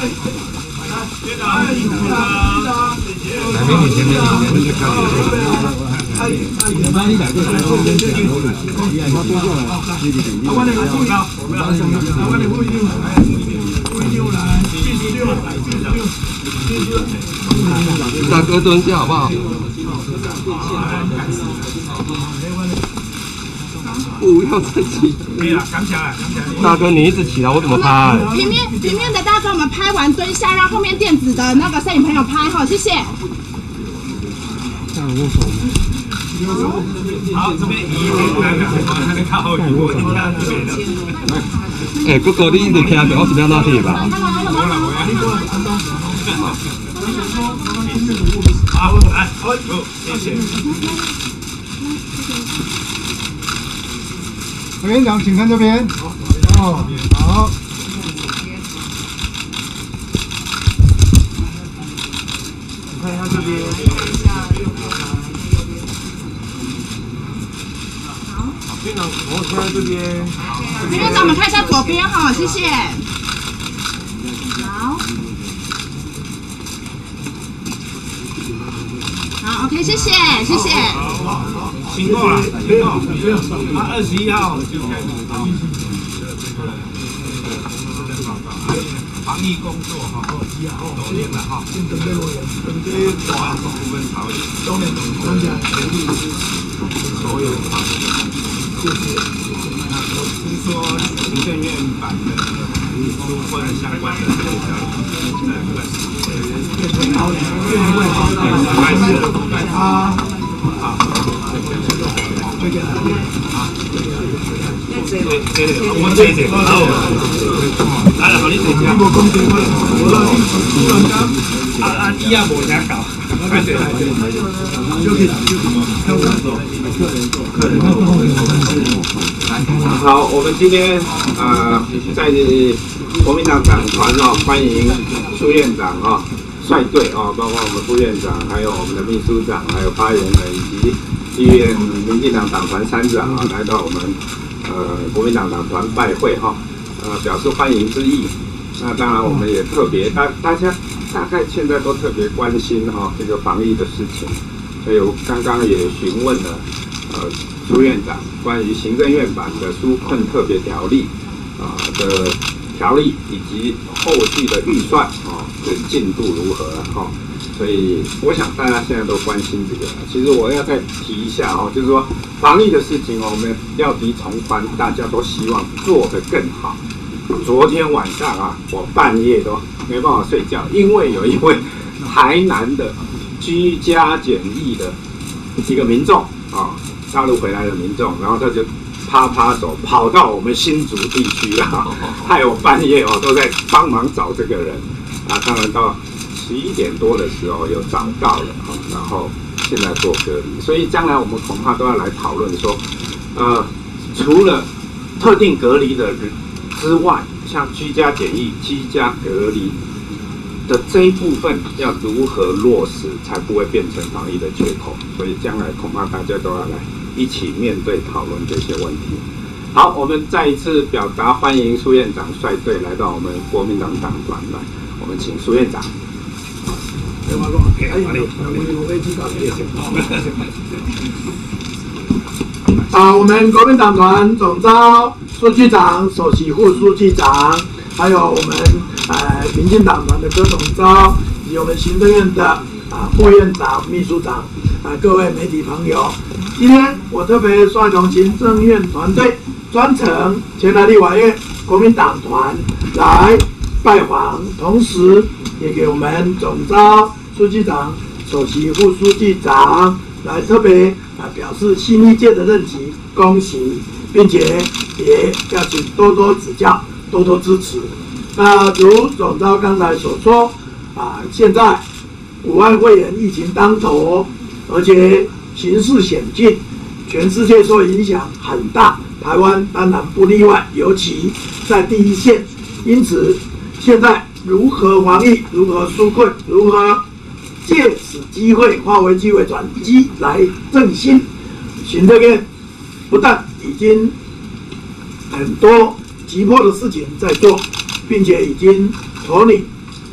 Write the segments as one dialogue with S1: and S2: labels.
S1: 大哥蹲下好不好？不要再起。可以了，赶起来，大哥，你一直起来，我怎么拍？
S2: 平面的大哥，我们拍完蹲下，让后面电子的那个摄影朋友拍哈，谢谢。
S3: 好，这边移一点，靠后移过去。
S1: 哎，哥哥，你一直听着，我是要哪去吧？
S3: 好，来，好，谢谢。
S4: 委员长，请看这边。哦，好。看一下这边。院长，我现在这边。
S2: 院长，我们看一下左边哈，谢谢。好。好 ，OK， 谢谢，谢谢。
S3: 行够了，行够。他21号。防疫工作哈，21号昨天了哈。先准备我们准备把部分朝野，中联专家全力所有防疫，就是我听说行政院版的纾困相关的这个我这一好，来了，好，你坐下。以后无啥搞，好，我们今天在国民党党团欢迎苏院长率队包括我们副院长，还有我们的秘书长，还有发言人以及立院民进党党团3长来到我们国民党党团拜会表示欢迎之意。那当然，我们也特别大家大概现在都特别关心这个防疫的事情，所以我刚刚也询问了苏院长关于行政院版的纾困特别条例的条例以及后续的预算的进度如何所以我想大家现在都关心这个。其实我要再提一下就是说防疫的事情我们料敌从宽，大家都希望做得更好。昨天晚上我半夜都没办法睡觉，因为有一位台南的居家检疫的一个民众大陆回来的民众，然后他就趴走跑到我们新竹地区害我半夜都在帮忙找这个人当然到11点多的时候有找到了然后现在做隔离，所以将来我们恐怕都要来讨论说除了特定隔离的人之外，像居家检疫、居家隔离的这一部分要如何落实，才不会变成防疫的缺口？所以将来恐怕大家都要来一起面对讨论这些问题。好，我们再一次表达欢迎苏院长率队来到我们国民党党团来，我们请苏院长。
S4: 我们国民党团总召、书记长、首席副书记长，还有我们民进党团的柯总召，以及我们行政院的副院长、秘书长各位媒体朋友，今天我特别率同行政院团队专程前来立法院国民党团来拜访，同时也给我们总召、书记长、首席副书记长来特别表示新一届的任期恭喜，并且也要请多多指教、多多支持。如总召刚才所说现在武汉肺炎疫情当头，而且形势险峻，全世界受影响很大，台湾当然不例外，尤其在第一线。因此，现在如何防疫、如何纾困、如何借此机会化为机会转机来振兴，行政院不但已经很多急迫的事情在做，并且已经筹拟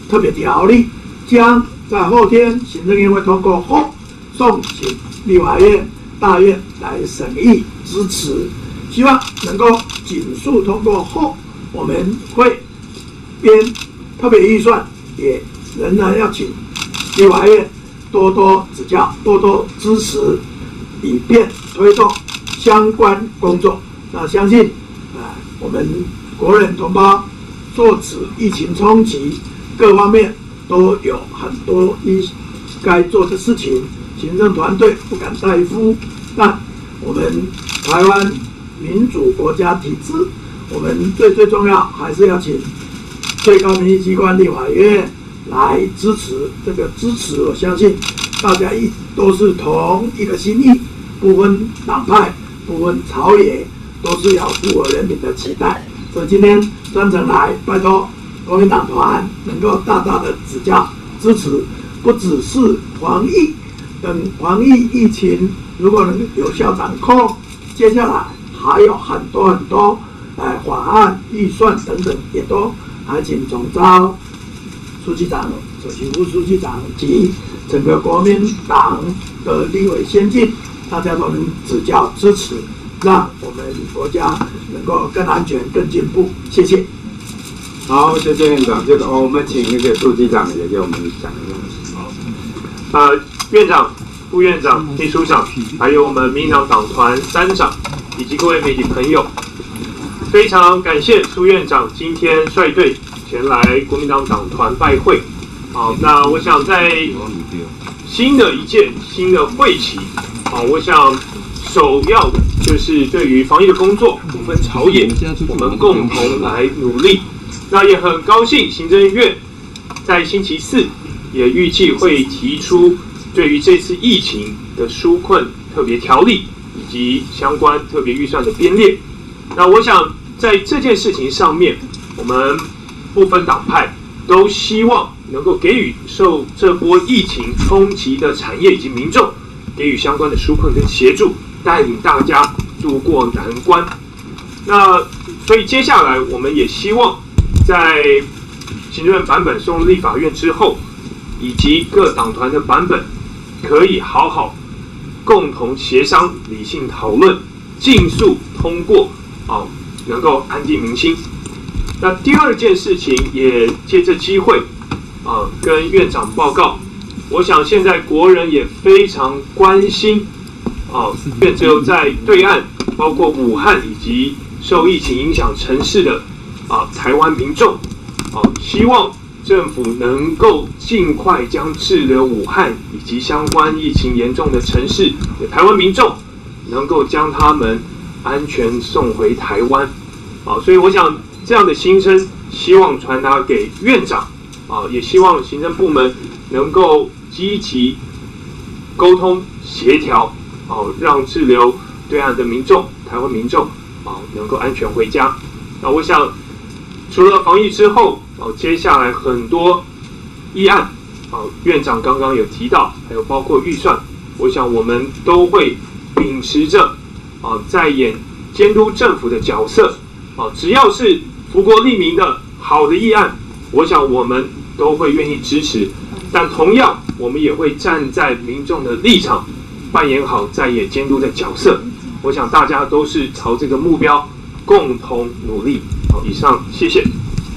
S4: 特别条例，将在后天行政院会通过后送请立法院、大院来审议支持，希望能够紧速通过后，我们会编特别预算，也仍然要请立法院多多指教、多多支持，以便推动相关工作。那相信我们国人同胞受此疫情冲击，各方面都有很多应该做的事情，行政团队不敢怠夫。但我们台湾民主国家体制，我们最重要还是要请最高民意机关立法院来支持。这个支持，我相信大家都是同一个心意，不分党派，不分朝野，都是要符合人民的期待。所以今天专程来，拜托国民党团能够大大的指教支持，不只是防疫，等防疫疫情如果能有效掌控，接下来还有很多法案、预算等等，也都还请总召、书记长、首席副书记长及整个国民党的立委先进，大家都能指教支持，让我们国家能够更安全、更进步。谢谢。
S3: 好，谢谢院长。我们请那个书记长也给我们讲一下。
S5: 院长、副院长、秘书长，还有我们民进党党团3长，以及各位媒体朋友，非常感谢苏院长今天率队前来国民党党团拜会。好，那我想在新的一届新的会期，我想首要的就是对于防疫的工作不分朝野，我们共同来努力。那也很高兴行政院在星期4也预计会提出对于这次疫情的纾困特别条例以及相关特别预算的编列。那我想在这件事情上面，我们不分党派都希望能够给予受这波疫情冲击的产业以及民众给予相关的纾困跟协助，带领大家渡过难关。那所以接下来我们也希望在行政院版本送入立法院之后，以及各党团的版本，可以好好共同协商、理性讨论，尽速通过，能够安定民心。那第二件事情也借这机会，跟院长报告，我想现在国人也非常关心，因为只有在对岸，包括武汉以及受疫情影响城市的台湾民众，希望政府能够尽快将滞留武汉以及相关疫情严重的城市的台湾民众，能够将他们安全送回台湾。所以我想这样的心声，希望传达给院长，也希望行政部门能够积极沟通协调，让滞留对岸的民众、台湾民众，能够安全回家。那我想，除了防疫之后，接下来很多议案，院长刚刚有提到，还有包括预算，我想我们都会秉持着在演监督政府的角色，只要是福国利民的好的议案，我想我们都会愿意支持。但同样，我们也会站在民众的立场，扮演好在野监督的角色。我想大家都是朝这个目标共同努力。以上，谢谢。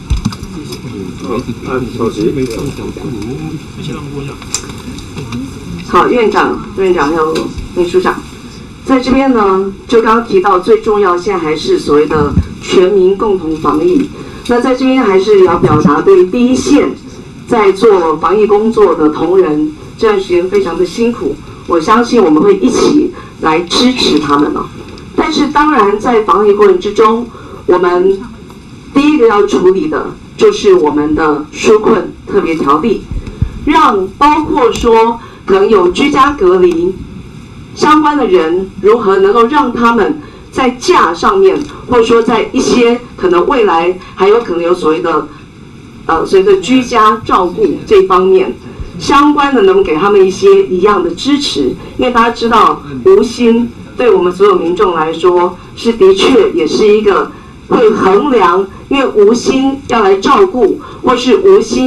S6: 好，院长、副院长还有秘书长，在这边呢，就刚刚提到最重要，现在还是所谓的全民共同防疫。那在这边还是要表达对第一线在做防疫工作的同仁，这段时间非常的辛苦，我相信我们会一起来支持他们了。但是当然，在防疫过程之中，我们第一个要处理的就是我们的纾困特别条例，让包括说可能有居家隔离相关的人，如何能够让他们在假上面，或者说在一些可能未来还有可能有所谓的居家照顾这方面相关的，能给他们一些一样的支持。因为大家知道，无薪对我们所有民众来说是的确也是一个会衡量，因为无薪要来照顾，或是无薪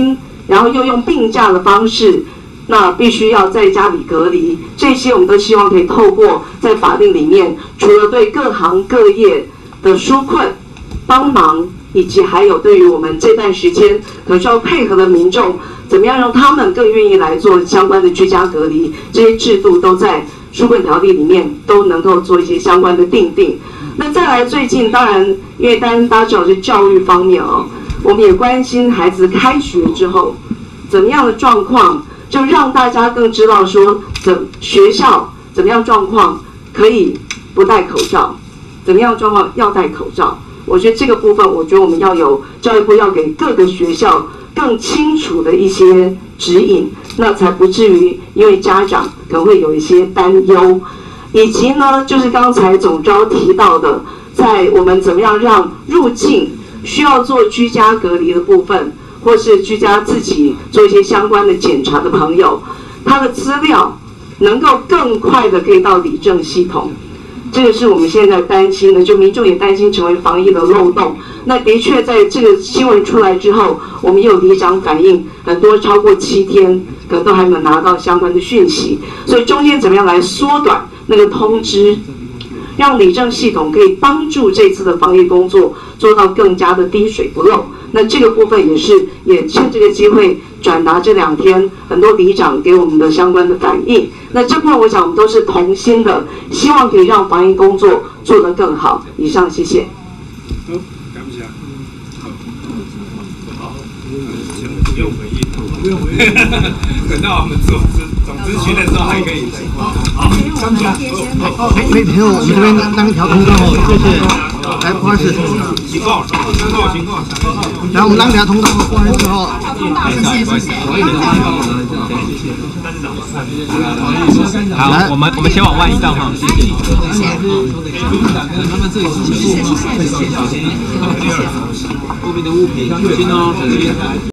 S6: 然后又用病假的方式，那必须要在家里隔离，这些我们都希望可以透过在法令里面，除了对各行各业的纾困帮忙，以及还有对于我们这段时间可能需要配合的民众，怎么样让他们更愿意来做相关的居家隔离，这些制度都在纾困条例里面都能够做一些相关的订定。那再来最近，当然因为大家知道是教育方面哦，我们也关心孩子开学之后怎么样的状况，就让大家更知道说学校怎么样状况可以不戴口罩，怎么样状况要戴口罩。我觉得这个部分，我觉得我们要有教育部要给各个学校更清楚的一些指引，那才不至于因为家长可能会有一些担忧。以及呢，就是刚才总召提到的，在我们怎么样让入境需要做居家隔离的部分，或是居家自己做一些相关的检查的朋友，他的资料能够更快的可以到里政系统。这个是我们现在担心的，就民众也担心成为防疫的漏洞。那的确在这个新闻出来之后，我们也有里长反映，很多超过7天可能都还没有拿到相关的讯息，所以中间怎么样来缩短那个通知，让里政系统可以帮助这次的防疫工作做到更加的滴水不漏。那这个部分也趁这个机会转达这2天很多里长给我们的相关的反应。那这部分我想我们都是同心的，希望可以让防疫工作做得更好。以上，谢谢。
S1: 好，感谢。好，不用回应，不用回应，等到我们总咨询的时候还可以。好，感谢。
S7: 好，那天我们这边当一条通道，谢谢。来，不好意思。
S1: 情况。
S7: 来，我们当条通道，过完之后。
S8: 好，我们先往外移动哈，谢谢。后面的物品小心哦。